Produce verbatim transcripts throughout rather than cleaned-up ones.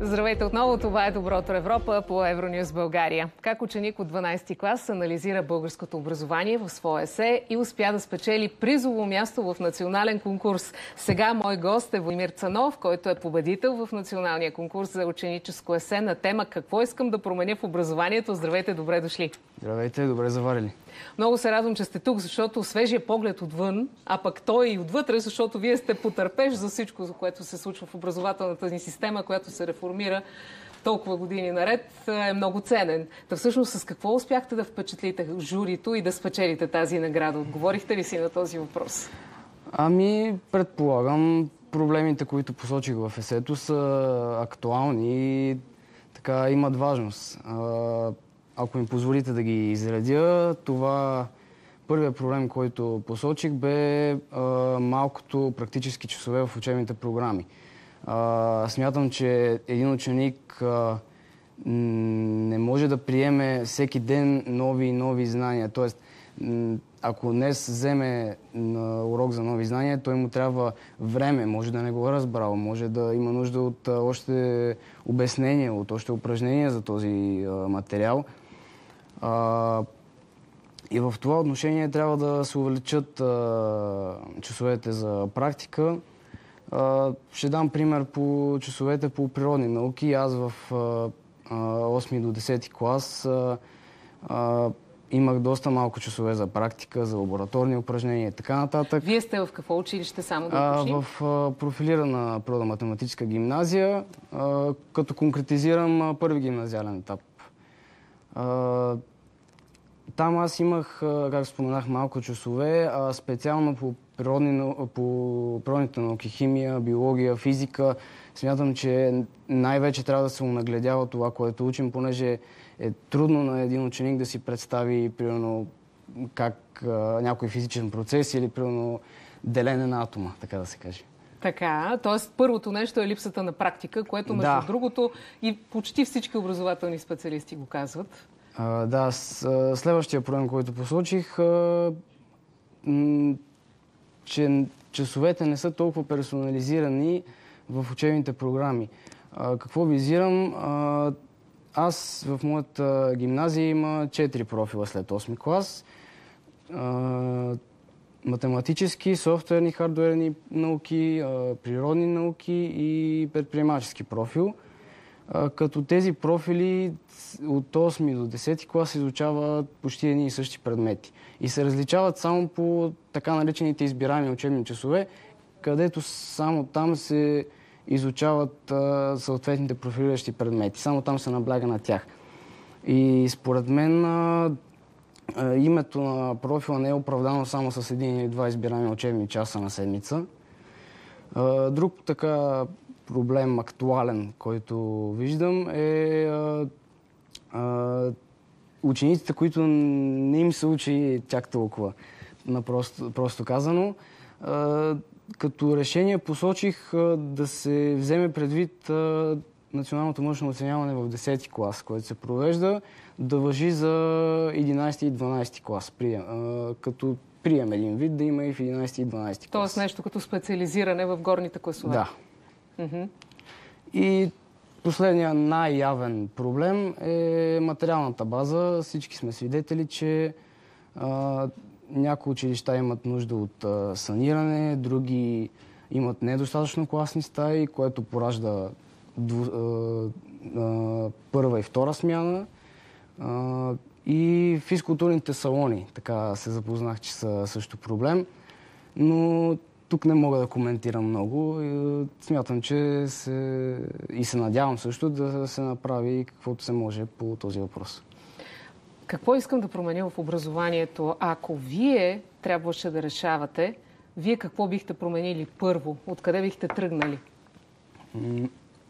Здравейте отново, това е Доброто Европа по Евронюс България. Как ученик от дванадесети клас анализира българското образование в своя есе и успя да спечели призово място в национален конкурс. Сега мой гост е Владимир Цанов, който е победител в националния конкурс за ученическо есе на тема "Какво искам да променя в образованието". Здравейте, добре дошли. Здравейте, добре заварили. Много се радвам, че сте тук, защото свежия поглед отвън, а пък той и отвътре, защото вие сте потърпеш за всичко, за което се случва в образователната ни система, която се реформира толкова години наред, е много ценен. Та всъщност с какво успяхте да впечатлите журито и да спечелите тази награда? Отговорихте ли си на този въпрос? Ами, предполагам, проблемите, които посочих в есето, са актуални и така имат важност. Ако ми позволите да ги изредя, това първият проблем, който посочих, бе а, малкото практически часове в учебните програми. А, смятам, че един ученик а, не може да приеме всеки ден нови и нови знания. Тоест, ако днес вземе на урок за нови знания, той му трябва време. Може да не го е разбрал, може да има нужда от а, още обяснения, от още упражнения за този а, материал. А, и в това отношение трябва да се увеличат а, часовете за практика. А, ще дам пример по часовете по природни науки. Аз в а, осми до десети клас а, а, имах доста малко часове за практика, за лабораторни упражнения и така нататък. Вие сте в какво училище, само да уточним? А, в а, профилирана природо-математическа гимназия, а, като конкретизирам а, първи гимназиален етап. А, Там аз имах, как споменах, малко часове, а специално по, природни, по природните науки, химия, биология, физика. Смятам, че най-вече трябва да се унагледява това, което учим, понеже е трудно на един ученик да си представи, примерно, как а, някой физичен процес или, примерно, делене на атома, така да се каже. Така, т.е. първото нещо е липсата на практика, което между да. другото и почти всички образователни специалисти го казват. Uh, да, с, uh, следващия проблем, който посочих, uh, м- че часовете не са толкова персонализирани в учебните програми. Uh, какво визирам? Uh, аз в моята гимназия има четири профила след осми клас. Uh, математически, софтуерни, хардуерни науки, uh, природни науки и предприемачески профил. Като тези профили от осми до десети клас изучават почти едни и същи предмети. И се различават само по така наречените избираеми учебни часове, където само там се изучават а, съответните профилиращи предмети. Само там се набляга на тях. И според мен а, а, името на профила не е оправдано само с един или два избираеми учебни часа на седмица. А, друг така проблем актуален, който виждам, е а, а, учениците, които не им се учи чак толкова, на просто, просто казано. А, като решение посочих а, да се вземе предвид а, националното външно оценяване в десети клас, което се провежда, да важи за единадесети и дванадесети клас. Прием, а, като прием един вид да има и в единадесети и дванадесети клас. Тоест нещо като специализиране в горните класове. Да. И последният най-явен проблем е материалната база. Всички сме свидетели, че а, някои училища имат нужда от а, саниране, други имат недостатъчно класни стаи, което поражда дву, а, а, първа и втора смяна. А, и физкултурните салони, така се запознах, че са също проблем. Но тук не мога да коментирам много. Смятам, че се... и се надявам също да се направи каквото се може по този въпрос. Какво искам да променя в образованието? Ако вие трябваше да решавате, вие какво бихте променили първо? Откъде бихте тръгнали? М-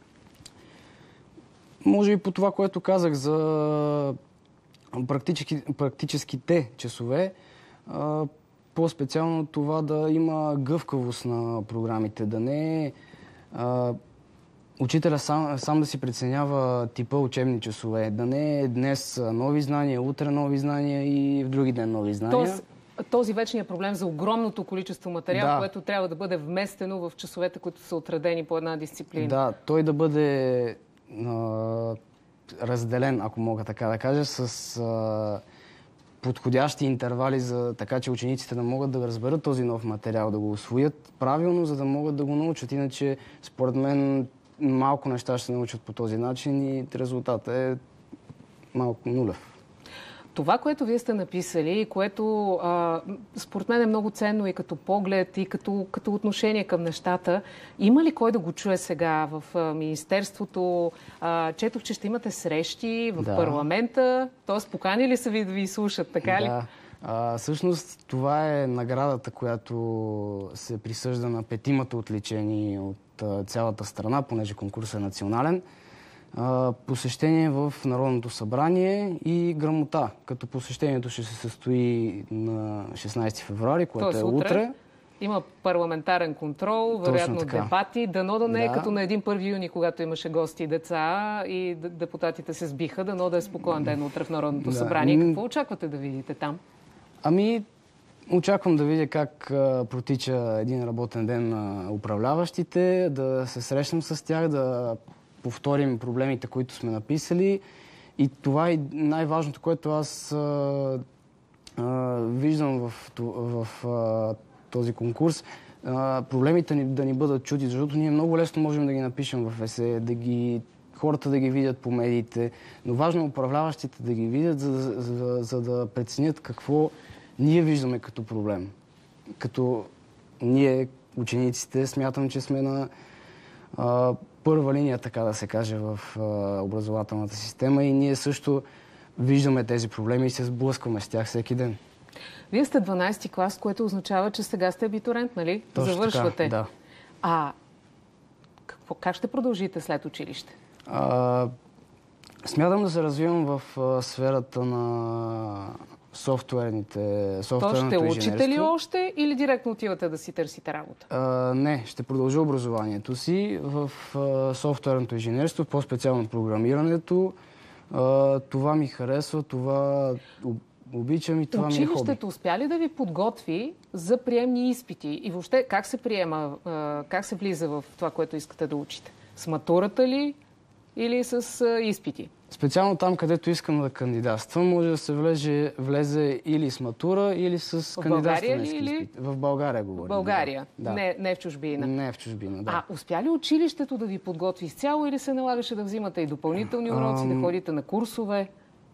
може и по това, което казах за практически, практическите часове, по-специално това да има гъвкавост на програмите, да не е учителя сам, сам да си преценява типа учебни часове, да не е днес нови знания, утре нови знания и в други ден нови знания. Тоест, този вечният проблем за огромното количество материал, да. което трябва да бъде вместено в часовете, които са отредени по една дисциплина. Да, той да бъде а, разделен, ако мога така да кажа, с а, подходящи интервали, за така че учениците да могат да разберат този нов материал, да го усвоят правилно, за да могат да го научат. Иначе, според мен, малко неща ще се научат по този начин и резултатът е малко нулев. Това, което вие сте написали, което а, според мен е много ценно и като поглед, и като, като отношение към нещата, има ли кой да го чуе сега в а, Министерството? А, четох, че ще имате срещи в да. парламента, т.е. поканили са ви да ви слушат, така ли? Да. А, всъщност това е наградата, която се присъжда на петимата отличени от а, цялата страна, понеже конкурсът е национален. Посещение в Народното събрание и грамота, като посещението ще се състои на шестнайсети февруари, което е утре. утре. Има парламентарен контрол, вероятно дебати. Дано да не е да. като на един първи юни, когато имаше гости и деца и депутатите се сбиха. Дано да е спокоен ден утре в Народното да. събрание. Какво очаквате да видите там? Ами, очаквам да видя как а, протича един работен ден на управляващите, да се срещам с тях, да повторим проблемите, които сме написали. И това е най-важното, което аз а, а, виждам в, в а, този конкурс. А, проблемите ни, да ни бъдат чути, защото ние много лесно можем да ги напишем в есе, да ги, хората да ги видят по медиите, но важно е управляващите да ги видят, за, за, за, за да преценят какво ние виждаме като проблем. Като ние, учениците, смятам, че сме на а, първа линия, така да се каже, в а, образователната система и ние също виждаме тези проблеми и се сблъскваме с тях всеки ден. Вие сте дванайсети клас, което означава, че сега сте абитуриент, нали? Точно завършвате. Така, да. А какво, как ще продължите след училище? А, смятам да се развивам в а, сферата на софтуерните, софтуерното инженерство. То ще учите ли инженерство. още или директно отивате да си търсите работа? А, не, ще продължа образованието си в а, софтуерното инженерство, по-специално програмирането. А, това ми харесва, това обичам и това ми е хоби. Училището успя ли да ви подготви за приемни изпити? И въобще как се приема, а, как се влиза в това, което искате да учите? С матурата ли или с а, изпити? Специално там, където искам да кандидатствам, може да се влезе, влезе или с матура, или с кандидатстване с изпит. В България говорим. В България, да. не, не в чужбина. Не в чужбина, да. А успя ли училището да ви подготви изцяло или се налагаше да взимате и допълнителни уроци, Ам... да ходите на курсове?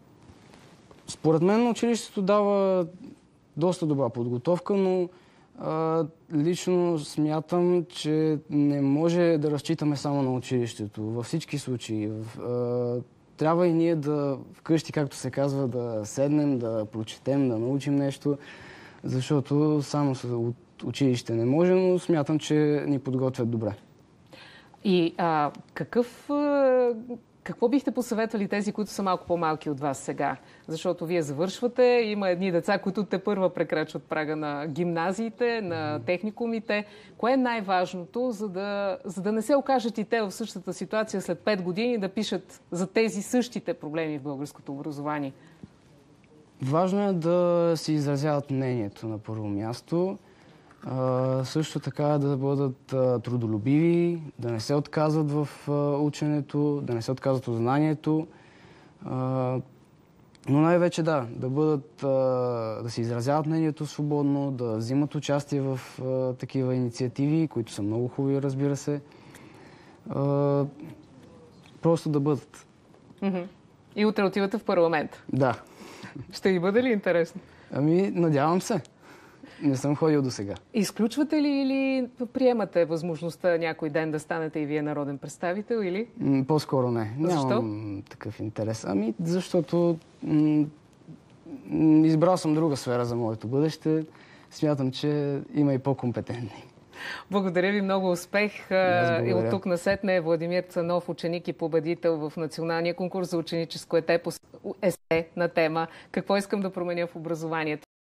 Според мен училището дава доста добра подготовка, но а, лично смятам, че не може да разчитаме само на училището. Във всички случаи. А, трябва и ние да вкъщи, както се казва, да седнем, да прочетем, да научим нещо, защото само от училище не може, но смятам, че ни подготвят добре. И а, какъв... Какво бихте посъветвали тези, които са малко по-малки от вас сега? Защото вие завършвате, има едни деца, които те първа прекрачват прага на гимназиите, на техникумите. Кое е най-важното, за да, за да не се окажат и те в същата ситуация след пет години да пишат за тези същите проблеми в българското образование? Важно е да си изразяват мнението на първо място. Uh, също така да бъдат uh, трудолюбиви, да не се отказват в uh, ученето, да не се отказват от знанието. Uh, но най-вече да, да бъдат, uh, да се изразяват мнението свободно, да взимат участие в uh, такива инициативи, които са много хубави, разбира се. Uh, просто да бъдат. Mm-hmm. И утре отивате в парламент? Да. Ще ви бъде ли интересно? Ами, надявам се. Не съм ходил до сега. Изключвате ли или приемате възможността някой ден да станете и вие народен представител, или? По-скоро не. Защо? Нямам такъв интерес. Ами, защото избрал съм друга сфера за моето бъдеще. Смятам, че има и по-компетентни. Благодаря ви, много успех. И от тук насетне Владимир Цанов, ученик и победител в националния конкурс за ученическо есе на тема "Какво искам да променя в образованието".